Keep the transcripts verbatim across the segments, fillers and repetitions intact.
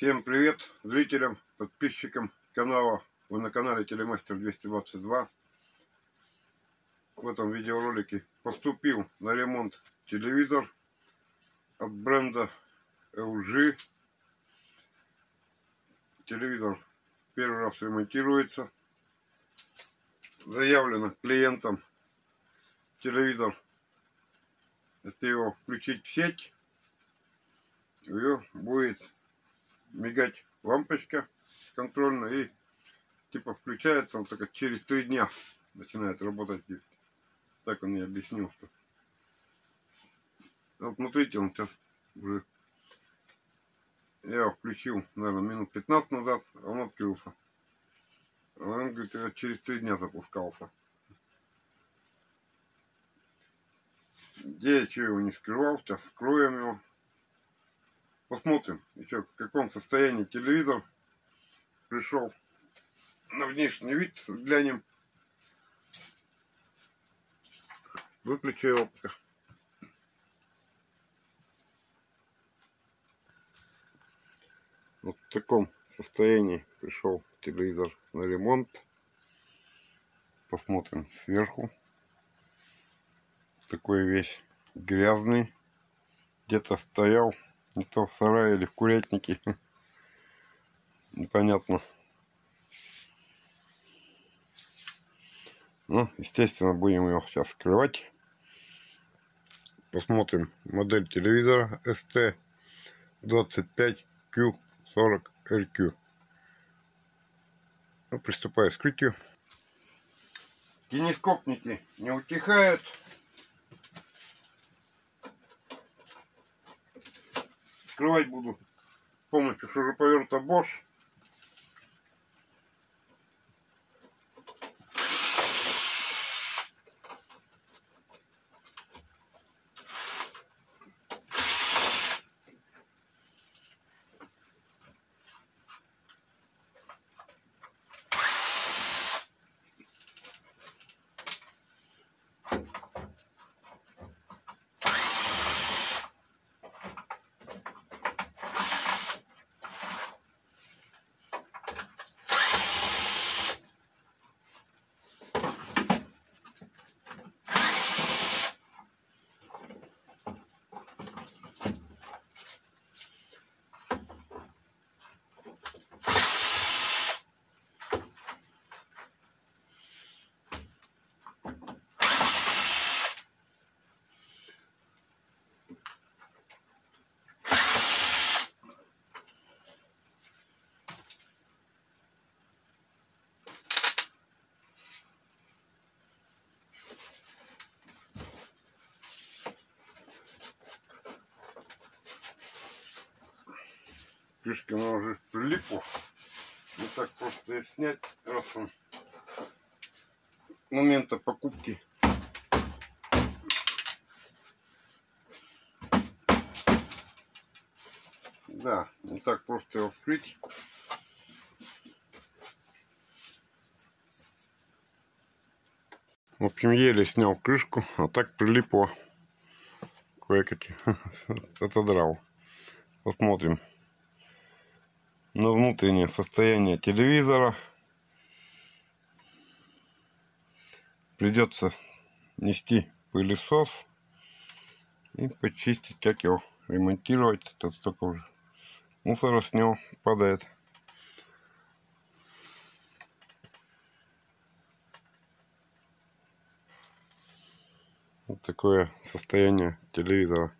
Всем привет зрителям, подписчикам канала. Вы на канале Телемастер двести двадцать два. В этом видеоролике поступил на ремонт телевизор от бренда эл джи. Телевизор первый раз ремонтируется. Заявлено клиентам телевизор, если его включить в сеть, ее будет мигать лампочка контрольная, и типа включается он только через три дня начинает работать. Так он мне объяснил, что вот смотрите, он сейчас уже, я его включил, наверное, минут пятнадцать назад, а он открылся. Он говорит, я через три дня запускался. Где я что его не скрывал, сейчас скроем его. Посмотрим еще, в каком состоянии телевизор пришел. На внешний вид взглянем. Выключу его. Вот в таком состоянии пришел телевизор на ремонт. Посмотрим сверху. Такой весь грязный. Где-то стоял. Не то в сарае или в курятнике. Непонятно. Ну, естественно, будем его сейчас скрывать. Посмотрим модель телевизора эс тэ двадцать пять кью сорок эр кью. Ну, приступаю к вскрытию. Кинескопники не утихают. Открывать буду с помощью шуруповерта Bosch. Крышка, она уже прилипла. Не так просто и снять, раз он с момента покупки. Да, не так просто его вскрыть. В общем, еле снял крышку, а так прилипло. Кое-какие отодрал. Посмотрим на внутреннее состояние телевизора. Придется нести пылесос и почистить, как его ремонтировать. Тут столько уже мусора с него падает. Вот такое состояние телевизора.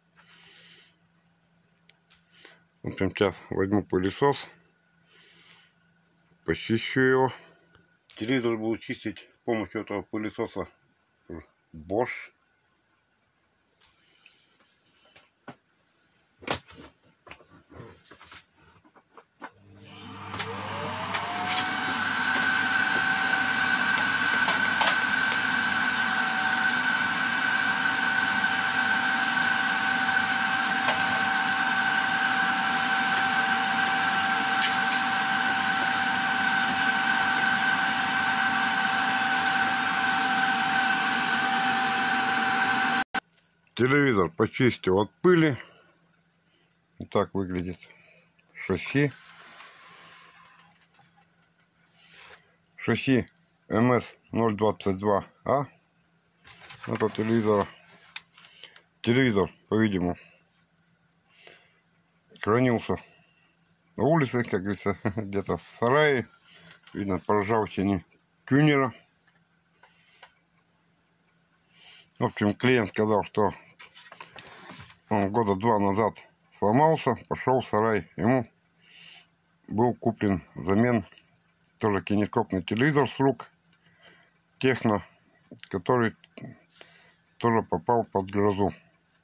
В общем, сейчас возьму пылесос, почищу его. Телевизор буду чистить с помощью этого пылесоса Bosch. Телевизор почистил от пыли. Вот так выглядит шасси. шасси эм эс ноль двадцать два а этого телевизора. Телевизор, по-видимому, хранился на улице, как говорится, где-то в сарае. Видно по ржавчине тюнера. В общем, клиент сказал, что он года два назад сломался, пошел в сарай. Ему был куплен взамен тоже кинескопный телевизор с рук Техно, который тоже попал под грозу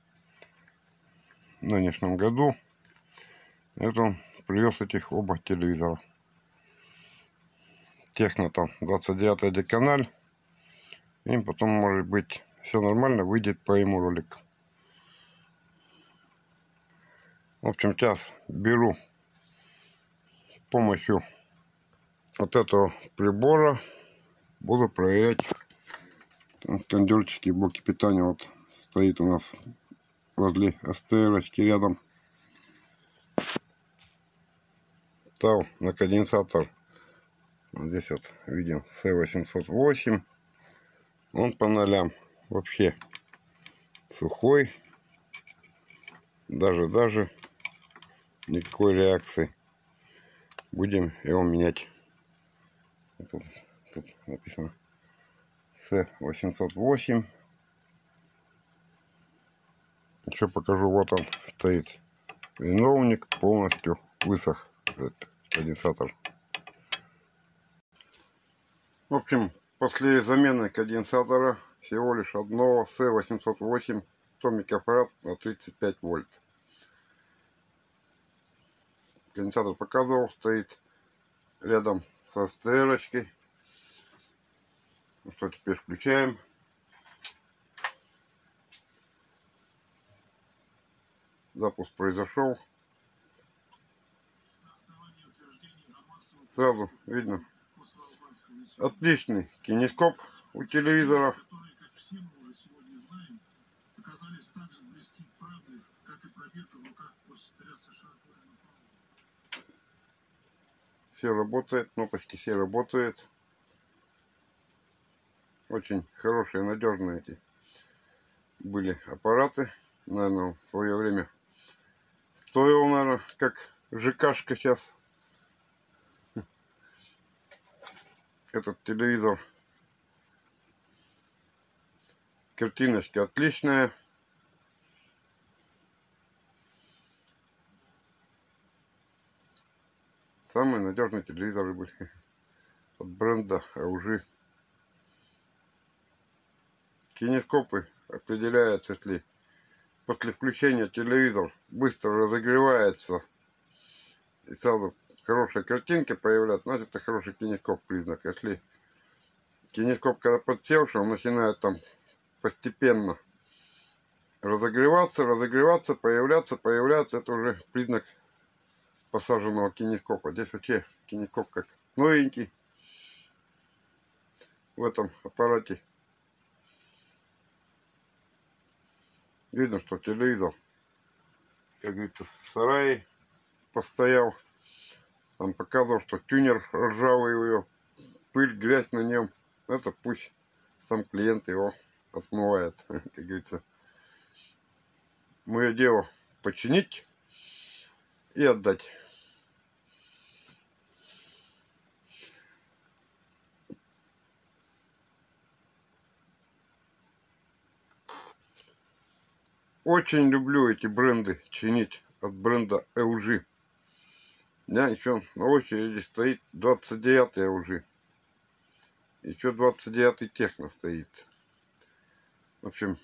в нынешнем году. Это он привез этих оба телевизора. Техно там двадцать девятая деканаль. И потом, может быть, все нормально, выйдет по ему ролик. В общем, сейчас беру с помощью вот этого прибора, буду проверять кондерчики, блоки питания. Вот стоит у нас возле СТР-очки рядом. Стал на конденсатор. Вот здесь вот видим С восемьсот восемь. Он по нолям вообще сухой. Даже, даже никакой реакции. Будем его менять. Тут, тут написано С восемьсот восемь. Еще покажу. Вот он стоит. Виновник полностью высох. Этот конденсатор. В общем, после замены конденсатора всего лишь одного С восемьсот восемь томик аппарат на тридцать пять вольт. Конденсатор показывал, стоит рядом со СТР-очкой. Ну что, теперь включаем. Запуск произошел. Сразу видно отличный кинескоп у телевизора. Все работает, кнопочки все работают. Очень хорошие, надежные эти были аппараты. Наверное, в свое время стоил, наверное, как ЖКшка сейчас. Этот телевизор. Картиночка отличная. Самые надежные телевизоры были от бренда эл джи. Кинескопы определяются, если после включения телевизор быстро разогревается и сразу хорошая картинка появляется, значит, это хороший кинескоп признак. Если кинескоп, когда подсевший, он начинает там постепенно разогреваться, разогреваться, появляться, появляться, это уже признак посаженного кинескопа. Здесь вообще кинескоп как новенький в этом аппарате. Видно, что телевизор, как говорится, в сарае постоял. Там показывал, что тюнер ржавый, его пыль, грязь на нем. Это пусть сам клиент его отмывает, как говорится. Мое дело починить и отдать. Очень люблю эти бренды чинить от бренда эл джи. Да, еще на очереди стоит двадцать девятый эл джи. Еще двадцать девятый Техно стоит. В общем,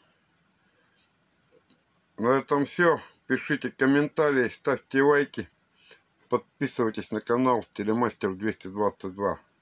на этом все. Пишите комментарии, ставьте лайки. Подписывайтесь на канал Телемастер двести двадцать два.